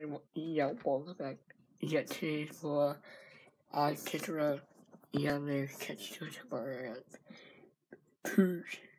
welcome back. Yeah, today for Kitchener, catch you tomorrow. Peace.